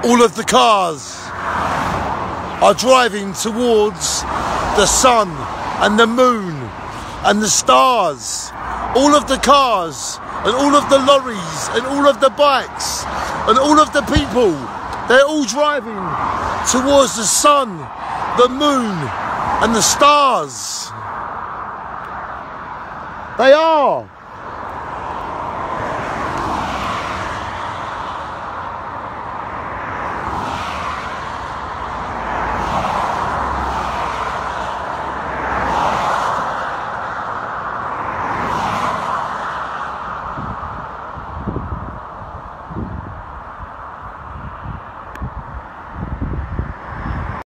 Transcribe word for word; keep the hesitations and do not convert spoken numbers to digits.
all of the cars are driving towards the sun and the moon and the stars. All of the cars and all of the lorries and all of the bikes and all of the people, they're all driving towards the sun, the moon and the stars. They are.